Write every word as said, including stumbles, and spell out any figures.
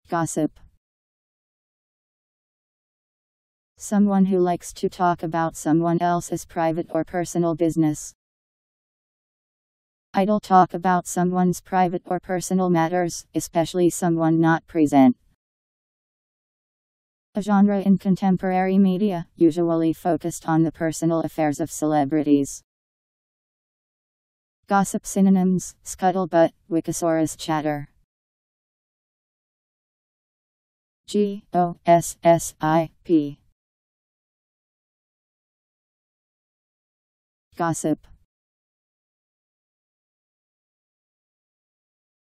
Gossip. Someone who likes to talk about someone else's private or personal business. Idle talk about someone's private or personal matters, especially someone not present. A genre in contemporary media, usually focused on the personal affairs of celebrities. Gossip synonyms: scuttlebutt, Wikisaurus chatter. G O S S I P. Gossip.